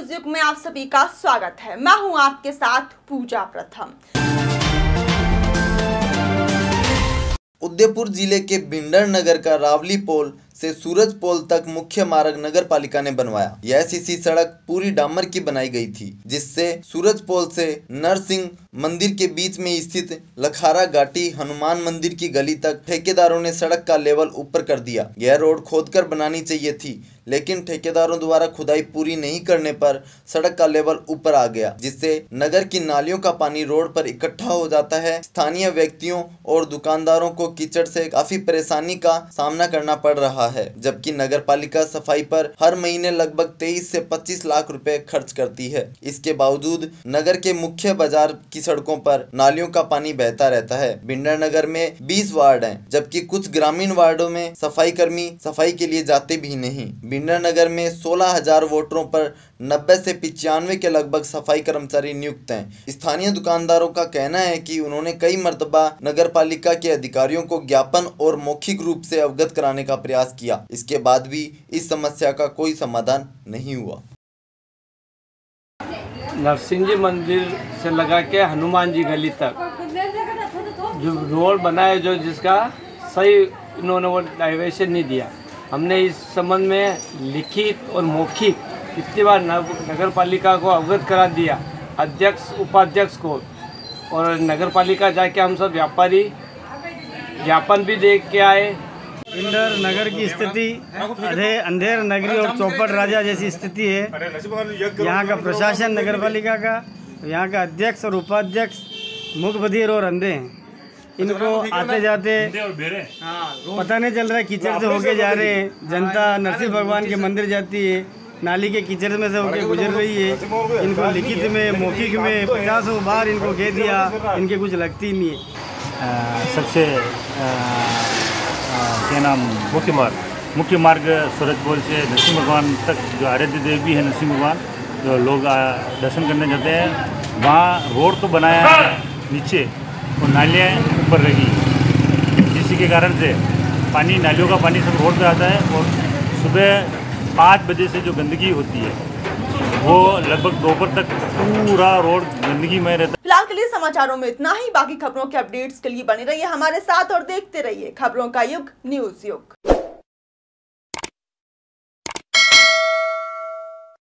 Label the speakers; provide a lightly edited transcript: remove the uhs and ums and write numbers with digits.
Speaker 1: News युग में आप सभी का स्वागत है। मैं हूं आपके साथ पूजा प्रथम।
Speaker 2: उदयपुर जिले के भिंडर नगर का रावली पोल से सूरज पोल तक मुख्य मार्ग नगर पालिका ने बनवाया। यह सीसी सड़क पूरी डामर की बनाई गई थी, जिससे सूरज पोल से नरसिंह मंदिर के बीच में स्थित लखारा घाटी हनुमान मंदिर की गली तक ठेकेदारों ने सड़क का लेवल ऊपर कर दिया। यह रोड खोदकर बनानी चाहिए थी, लेकिन ठेकेदारों द्वारा खुदाई पूरी नहीं करने पर सड़क का लेवल ऊपर आ गया, जिससे नगर की नालियों का पानी रोड पर इकट्ठा हो जाता है। स्थानीय व्यक्तियों और दुकानदारों को कीचड़ से काफी परेशानी का सामना करना पड़ रहा है, जबकि नगर पालिका सफाई पर हर महीने लगभग 23 से 25 लाख रुपए खर्च करती है। इसके बावजूद नगर के मुख्य बाजार की सड़कों पर नालियों का पानी बहता रहता है। भिंडर नगर में 20 वार्ड हैं, जबकि कुछ ग्रामीण वार्डों में सफाई कर्मी सफाई के लिए जाते भी नहीं। भिंडर नगर में 16,000 वोटरों पर 90 से 95 के लगभग सफाई कर्मचारी नियुक्त हैं। स्थानीय दुकानदारों का कहना है कि उन्होंने कई मर्तबा नगर पालिका के अधिकारियों को ज्ञापन और मौखिक रूप से अवगत कराने का प्रयास किया, इसके बाद भी इस समस्या का कोई समाधान नहीं हुआ।
Speaker 3: नरसिंह जी मंदिर से लगा के हनुमान जी गली तक जो रोड बना है, जो जिसका सही इन्होंने वो डाइवर्शन नहीं दिया। हमने इस संबंध में लिखित और मौखिक कितनी बार नगर पालिका को अवगत करा दिया, अध्यक्ष उपाध्यक्ष को, और नगर पालिका जाके हम सब व्यापारी ज्ञापन भी देख के आए।
Speaker 4: भिंडर नगर की स्थिति अंधेर नगरी और चौपट राजा जैसी स्थिति है। यहाँ का प्रशासन नगर पालिका का, यहाँ का अध्यक्ष और उपाध्यक्ष मूक बधिर और अंधे हैं। इनको आते जाते पता नहीं चल रहा है, कीचड़ से होके जा रहे हैं। जनता नरसिंह भगवान के मंदिर जाती है, नाली के कीचड़ में से होके गुजर रही है। इनको लिखित में मौखिक में 50 बार इनको कह दिया, इनके कुछ लगती नहीं है।
Speaker 5: सबसे क्या नाम मुख्य मार्ग सूरज पोल से नरसिंह भगवान तक जो आराध्य देवी है नरसिंह भगवान, जो लोग दर्शन करने जाते हैं, वहाँ रोड तो बनाया है नीचे और नालियाँ ऊपर लगी, जिसके कारण से पानी नालियों का पानी सब रोड पे आता है। और सुबह 5 बजे से जो गंदगी होती है वो लगभग दोपहर तक पूरा रोड गंदगी में रहता है।
Speaker 1: फिलहाल के लिए समाचारों में इतना ही। बाकी खबरों के अपडेट्स के लिए बने रहिए हमारे साथ और देखते रहिए खबरों का युग न्यूज युग।